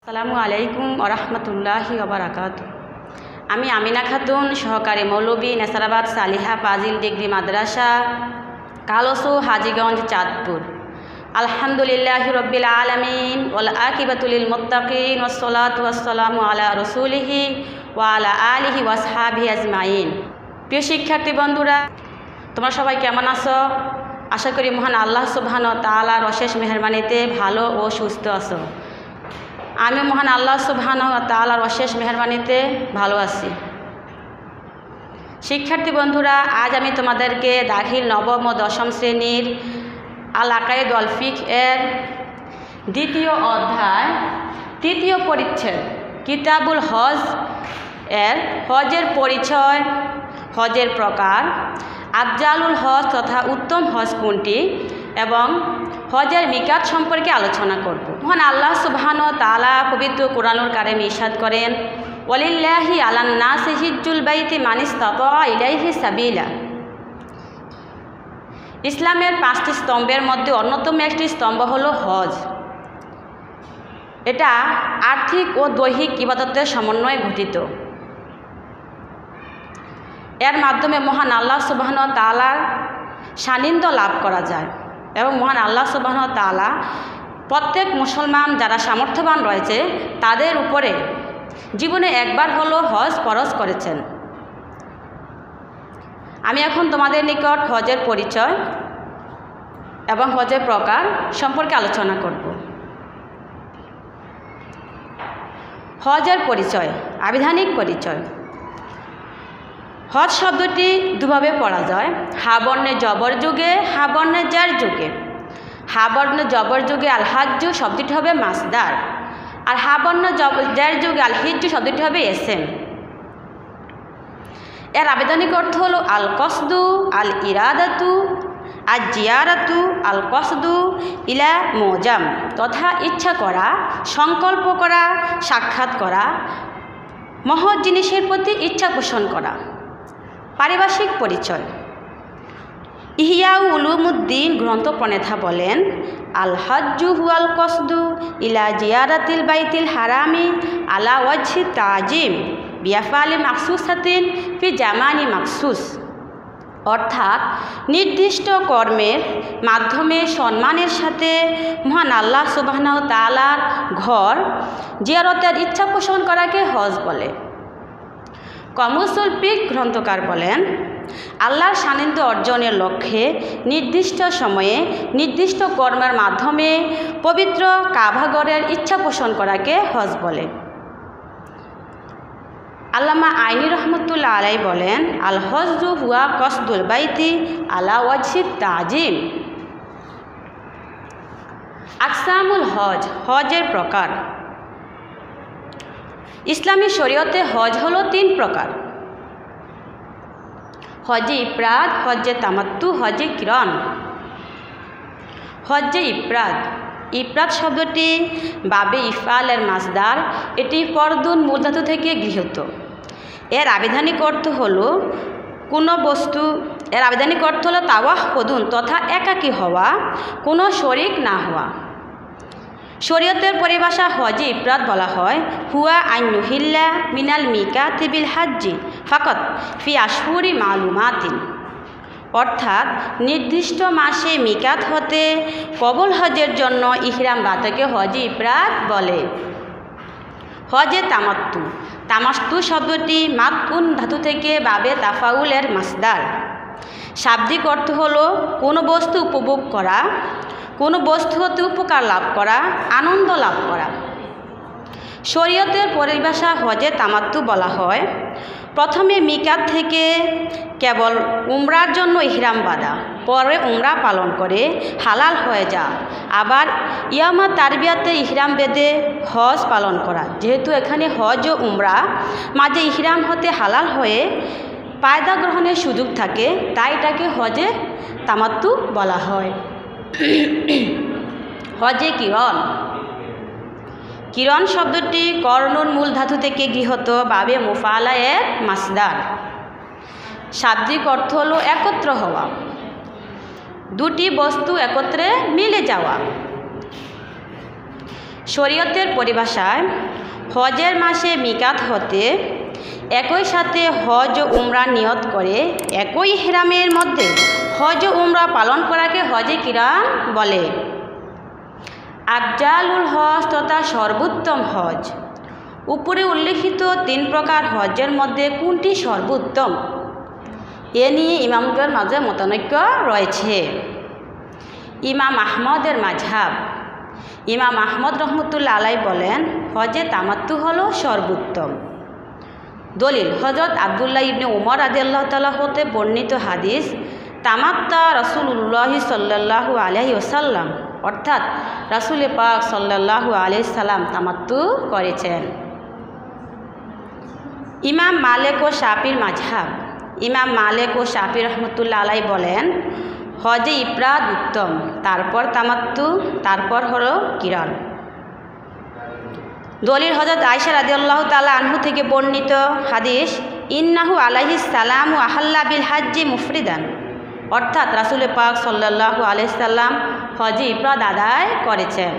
আসসালামু আলাইকুম ওরহমতুল্লাহি ওবারাকাতুহু। আমি আমিনা খাতুন, সহকারী মৌলবী, নেসারাবাদ সালিহা ফাজিল ডিগ্রি মাদ্রাসা, কালসু, হাজীগঞ্জ, চাঁদপুর। আলহামদুলিল্লাহি রব্বিল আলামিন ওয়াল আকিবাতু লিল মুত্তাকিন ওয়াসসালাতু ওয়াসসালামু আলা রাসূলিহি ওয়া আলা আলিহি ওয়া আসহাবিহি আজমাইন। প্রিয় শিক্ষার্থী বন্ধুরা, তোমরা সবাই কেমন আছো? আশা করি মহান আল্লাহ সুবহানাহু ওয়া তাআলার অশেষ মেহেরবানিতে ভালো ও সুস্থ আছো। আমি মহান আল্লাহ সুবহানাহু ওয়া তাআলার অশেষ মেহেরবানিতে ভালো আছি। শিক্ষার্থী বন্ধুরা, আজ আমি তোমাদেরকে দাখিল নবম ও দশম শ্রেণীর আল আকায়েদ ওয়াল ফিকহ এর দ্বিতীয় অধ্যায় তৃতীয় পরিচ্ছেদ কিতাবুল হজ এর হজের পরিচয়, হজের প্রকার, আফজালুল হজ তথা উত্তম হজ কোনটি এবং হজের মিকাত সম্পর্কে আলোচনা করব। মহান আল্লাহ সুবহানাহু ওয়া তাআলা পবিত্র কোরআনুল কারিমে ইরশাদ করেন, ওয়ালিল্লাহি আলান নাসি হিজ্জুল বাইতি মান ইসতাতা ইলাইহি সাবিলা। ইসলামের 5টি স্তম্ভের মধ্যে অন্যতম একটি স্তম্ভ হলো হজ। এটা আর্থিক ও দৈহিক ইবাদতের সমন্বয়ে গঠিত। এর মাধ্যমে মহান আল্লাহ সুবহানাহু ওয়া তাআলার সান্নিধ্য লাভ করা যায় এবং মহান আল্লাহ সুবহানাহু ওয়া তাআলা প্রত্যেক মুসলমান যারা সামর্থ্যবান রয়েছে তাদের উপরে জীবনে একবার হলো হজ ফরজ করেছেন। আমি এখন তোমাদের নিকট হজের পরিচয় এবং হজের প্রকার সম্পর্কে আলোচনা করব। হজের পরিচয়, আবিধানিক পরিচয়। হজ শব্দটি দুভাবে পড়া যায়, হা বর্ণে জবর যুগে, হা বর্ণে জার যুগে। হা বর্ণে জবর যুগে আল হাজ্জু শব্দটি হবে মাসদার, আর হা বর্ণে জার যুগে আল হিজ্জু শব্দটি হবে এসেম। এর আবেদনিক অর্থ হলো আল কসদু, আল ইরাদাতু, আল জিয়ারাতু, আল কসদু ইলা মোজাম তথা ইচ্ছা করা, সংকল্প করা, সাক্ষাৎ করা, মহৎ জিনিসের প্রতি ইচ্ছা পোষণ করা। পারিভাষিক পরিচয়। ইহয়া উলুমুদ্দিন গ্রন্থ প্রণেতা বলেন, আল হজ্জু হুয়াল কসদু ইলা জিয়ারাতিল বাইতিল হারামি আলা ওয়াজহি তাজিম বিয়াফালি মাকসুসাতিন ফি জামানি মাকসুস। অর্থাৎ নির্দিষ্ট কর্মের মাধ্যমে সম্মানের সাথে মহান আল্লাহ সুবহানাহু ওয়া তাআলার ঘর জিয়ারতের ইচ্ছা পোষণ করাকে হজ বলে। কমুসুল ফিক গ্রন্থকার বলেন, আল্লাহর সান্নিধ্য অর্জনের লক্ষ্যে নির্দিষ্ট সময়ে নির্দিষ্ট কর্মের মাধ্যমে পবিত্র কাবাগরের ইচ্ছা পোষণ করাকে হজ বলে। আল্লামা আইনি রহমতুল্লাহ আলাই বলেন, আল হজ্জু হুয়া কসদুল বাইতি আলা ওয়াজহি তাজিম। আকসামুল হজ, হজের প্রকার। ইসলামী শরীয়তে হজ হলো 3 প্রকার: হজে ইফরাদ, হজে তামাত্তু, হজে কিরণ। হজে ইফরাদ, ইফরাদ শব্দটি বাবে ইফআলের মাসদার, এটি ফরদুন মূল ধাতু থেকে গৃহীত। এর আবিধানিক অর্থ হলো তাওয়াহুদুন তথা একাকী হওয়া, কোনো শরীক না হওয়া। শরীয়তের পরিভাষা হজে ইফরাদ বলা হয় হুয়া আন ইউহিল্লা মিনাল মিকাতি বিল হাজ্জি ফাকাত ফি আশহুরি মালুমাতিন। অর্থাৎ নির্দিষ্ট মাসে মিকাত হতে কবুল হজের জন্য ইহরাম বাঁধাকে হজে ইফরাদ বলে। হজে তামাত্তু, তামাত্তু শব্দটি মাতউন ধাতু থেকে বাবে তাফাউলের মাসদার। শাব্দিক অর্থ হলো কোনো বস্তু উপভোগ করা, কোনো বস্তু হতে উপকার লাভ করা, আনন্দ লাভ করা। শরীয়তের পরিভাষা হজে তামাত্তু বলা হয় প্রথমে মিকাত থেকে কেবল উমরার জন্য ইহরাম বাঁধা, পরে উমরা পালন করে হালাল হয়ে যা, আবার ইয়ামা তারবিয়াতে ইহরাম বেঁধে হজ পালন করা। যেহেতু এখানে হজ ও উমরা মাঝে ইহরাম হতে হালাল হয়ে পায়দা গ্রহণের সুযোগ থাকে, তাই এটাকে হজে তামাত্তু বলা হয়। হজে কিরণ, কিরণ শব্দটি কর্ণুর মূল ধাতু থেকে গৃহীত, বাবে মুফালা এর মাসদার। শাব্দিক অর্থ হলো একত্র হওয়া, দুটি বস্তু একত্রে মিলে যাওয়া। শরীয়তের পরিভাষায় হজের মাসে মিকাত হতে একই সাথে হজ ও উমরা নিয়ত করে একই ইহরামের মধ্যে হজ ও উমরা পালন করাকে হজে কিরান বলে। আফজালুল হজ তথা সর্বোত্তম হজ। উপরে উল্লেখিত 3 প্রকার হজের মধ্যে কোনটি সর্বোত্তম, এ নিয়ে ইমামদের মাঝে মতানৈক্য রয়েছে। ইমাম আহমদের মাযহাব। ইমাম আহমদ রহমতুল্লাহ আলাই বলেন হজে তামাত্তু হলো সর্বোত্তম। দলিল হযরত আব্দুল্লাহ ইবনে উমর রাদিয়াল্লাহু তাআলা হতে বর্ণিত হাদিস, তামাত্তা রাসূলুল্লাহ সাল্লাল্লাহু আলাইহি ওয়াসাল্লাম, অর্থাৎ রাসূল পাক সাল্লাল্লাহু আলাইহি সাল্লাম তামাত্তু করেছেন। ইমাম মালিক ও শাফির মাযহাব। ইমাম মালিক ও শাফি রহমতুল্লাহ আলাই বলেন হজে ইফরাদ উত্তম, তারপর তামাত্তু, তারপর হলো কিরান। দলিল হযরত আয়েশা রাদিয়াল্লাহু তাআলা আনহু থেকে বর্ণিত হাদিস, ইন্নাহু আলাইহিস সালামু আহাল্লা বিল হাজ্জি মুফরিদান, অর্থাৎ রাসূল পাক সাল্লাল্লাহু আলাইহি সাল্লাম হজে ইফরাদ আদায় করেছেন।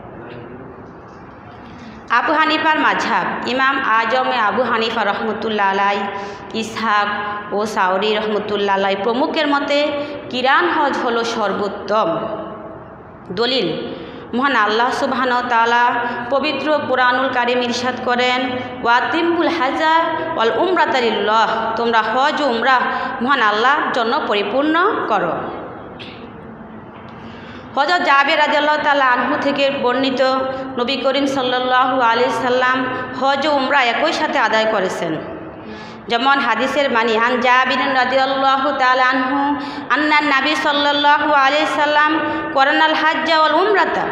আবু হানিফার মাযহাব। ইমাম আজমে আবু হানিফা রহমতুল্লাহ আলাই, ইসহাক ও সাউরি রহমতুল্লাহ আলাই প্রমুখের মতে কিরান হজ হলো সর্বোত্তম। দলিল মহান আল্লাহ সুবহানাহু ওয়া তাআলা পবিত্র কুরআনুল কারীম ইরশাদ করেন, ওয়াতিমুল হাজ্জা ওয়াল উমরাতা লিল্লাহ, তোমরা হজ ও উমরা মহান আল্লাহর জন্য পরিপূর্ণ করো। হযরত জাবের রাদিয়াল্লাহু তাআলা আনহু থেকে বর্ণিত, নবী করিম সাল্লাল্লাহু আলাইহি সাল্লাম হজ ও উমরা একই সাথে আদায় করেছেন। যেমন হাদিসের বাণী, আন জাবির রাদিয়াল্লাহু তাআলা আনহু আন্না নবী সাল্লাল্লাহু আলাইহি সাল্লাম করানাল হাজ্জা ওয়াল উমরাতা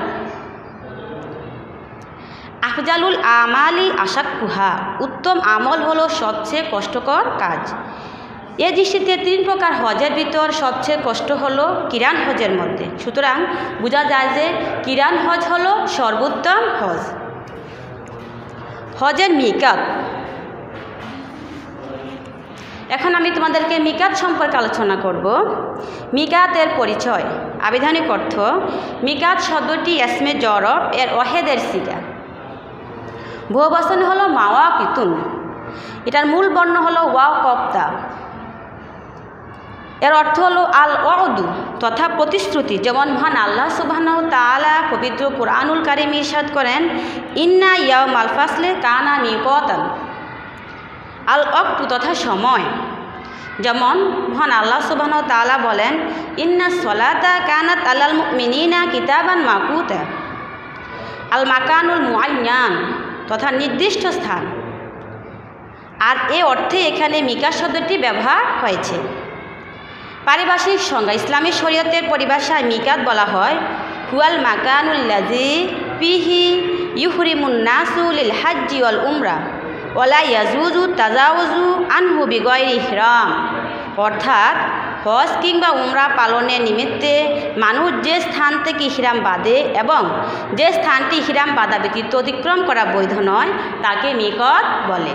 আফজালুল আমালি আশাক্কুহা, উত্তম আমল হলো সবচেয়ে কষ্টকর কাজ। এ দৃষ্টিতে 3 প্রকার হজের ভিতর সবচেয়ে কষ্ট হলো কিরান হজের মধ্যে। সুতরাং বোঝা যায় যে কিরান হজ হলো সর্বোত্তম হজ। হজের মিকাত। এখন আমি তোমাদেরকে মিকাত সম্পর্কে আলোচনা করব। মিকাতের পরিচয়। আবিধানিক অর্থ, মিকাত শব্দটি ইসমে জরব এর ওয়াহেদের সিগা। বহুবচন হলো মাওয়াকিতুন, এটার মূল বর্ণ হলো ওয়াও কপ্তা। এর অর্থ হলো আল ওয়াদু তথা প্রতিশ্রুতি। যেমন মহান আল্লাহ সুবহানাহু ওয়া তাআলা পবিত্র কুরআনুল কারীম ইরশাদ করেন, ইন্না ইয়াউমাল ফাসলি কানা মিকাতান। আল ওয়াক্তু তথা সময়। যেমন মহান আল্লাহ সুবহানাহু ওয়া তাআলা বলেন, ইন্নাস সলাতা কানাত আলাল মুমিনিনা কিতাবান মাকুতা। আল মাকানুল মুআয়্যান তথা নির্দিষ্ট স্থান। আর এ অর্থে এখানে মিকাত শব্দটি ব্যবহার হয়েছে। পারিভাষিক সংজ্ঞা। ইসলামী শরীয়তের পরিভাষায় মিকাত বলা হয় হুয়াল মাকানুল লাযী ফিহি ইউহরিমুন নাসু লিল হাজ্জি ওয়াল উমরা ওয়ালা ইয়াজুজু তাজাউজু আনহু বিগয়রি ইহরাম, অর্থাৎ হজ কিংবা উমরা পালনের নিমিত্তে মানুষ যে স্থান থেকে ইহরাম বাঁধে এবং যে স্থানটি ইহরাম বাঁধা ব্যতীত অতিক্রম করা বৈধ নয় তাকে মিকাত বলে।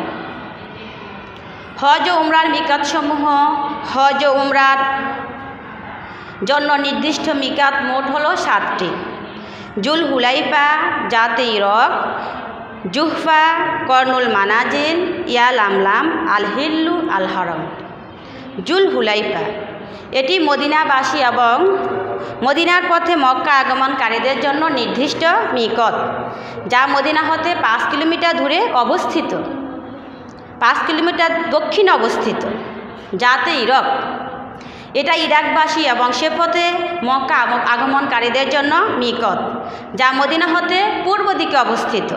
হজ ও উমরার মিকাতসমূহ। হজ ও উমরার জন্য নির্দিষ্ট মিকাত মোট হলো 7টি। জুল হুলাইফা, জাতে ইরক, জুহফা, কর্নুল মানাজিল, ইয়াল আমলাম, আল হিল্লু, আল হরম। জুল হুলাইফা এটি মদিনাবাসী এবং মদিনার পথে মক্কা আগমনকারীদের জন্য নির্দিষ্ট মিকাত, যা মদিনা হতে 5 কিলোমিটার দূরে অবস্থিত, 5 কিলোমিটার দক্ষিণে অবস্থিত। জাতে ইরক এটা ইরাকবাসী এবং সে পথে মক্কা আগমনকারীদের জন্য মিকাত, যা মদিনা হতে পূর্ব দিকে অবস্থিত।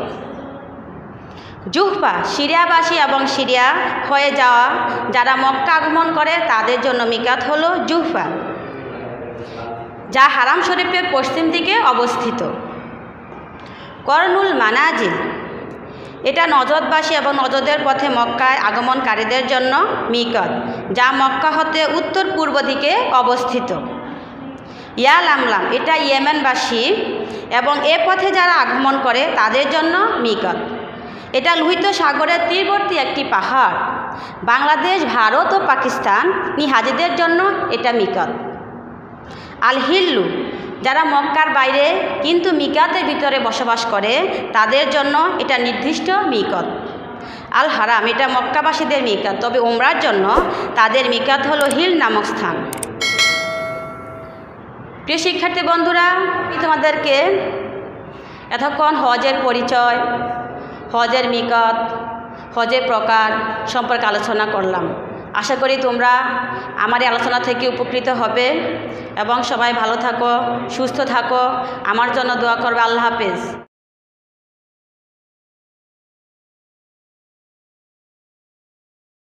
জুহফা সিরিয়াবাসী এবং সিরিয়া হয়ে যাওয়া যারা মক্কা আগমন করে তাদের জন্য মিকাত হলো জুহফা, যা হারাম শরীফের পশ্চিম দিকে অবস্থিত। কর্নুল মানাজিল এটা নজদবাসী এবং নজদের পথে মক্কায় আগমনকারীদের জন্য মিকাত, যা মক্কা হতে উত্তর পূর্ব দিকে অবস্থিত। ইয়াল আমলাম এটা ইয়েমেনবাসী এবং এ পথে যারা আগমন করে তাদের জন্য মিকাত। এটা লোহিত সাগরের তীরবর্তী একটি পাহাড়। বাংলাদেশ, ভারত ও পাকিস্তান হাজিদের জন্য এটা মিকাত। আল হিল্লু যারা মক্কার বাইরে কিন্তু মিকাতের ভিতরে বসবাস করে তাদের জন্য এটা নির্দিষ্ট মিকাত। আল হারাম এটা মক্কাবাসীদের মিকাত, তবে উমরার জন্য তাদের মিকাত হলো হিল নামক স্থান। প্রিয় শিক্ষার্থী বন্ধুরা, আমি তোমাদেরকে এতক্ষণ হজের পরিচয়, হজের মিকাত, হজের প্রকার সম্পর্কে আলোচনা করলাম। আশা করি তোমরা আমার এই আলোচনা থেকে উপকৃত হবে এবং সবাই ভালো থাকো, সুস্থ থাকো, আমার জন্য দোয়া করবে। আল্লাহ হাফেজ।